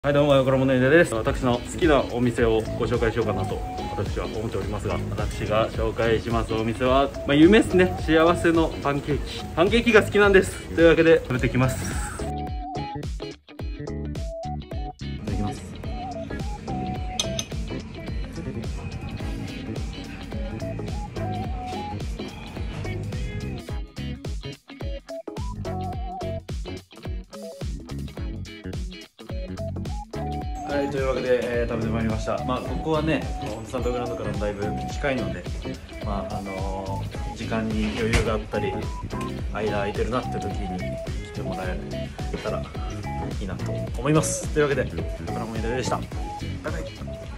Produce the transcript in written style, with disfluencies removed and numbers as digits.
はいどうも、横山ねねです。私の好きなお店をご紹介しようかなと私は思っておりますが、私が紹介しますお店は、夢ですね。幸せのパンケーキが好きなんです。というわけで食べてきます。いただきます。はい、というわけで、食べてまいりました。ここはね、スタンドグラウンドからもだいぶ近いので、時間に余裕があったり、間空いてるなって時に来てもらえたらいいなと思います。というわけで、横山でした。バイバイ。